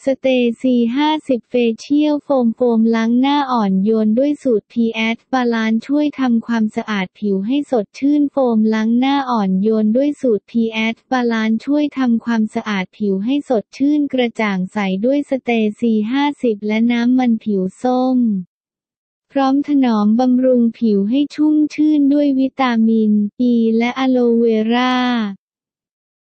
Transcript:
สเตซี50เฟเชียลโฟมล้างหน้าอ่อนโยนด้วยสูตร pH Balance ช่วยทำความสะอาดผิวให้สดชื่นโฟมล้างหน้าอ่อนโยนด้วยสูตร pH Balance ช่วยทำความสะอาดผิวให้สดชื่นกระจ่างใสด้วยสเตซี50และน้ำมันผิวส้มพร้อมถนอมบำรุงผิวให้ชุ่มชื่นด้วยวิตามิน E และอะโลเวรา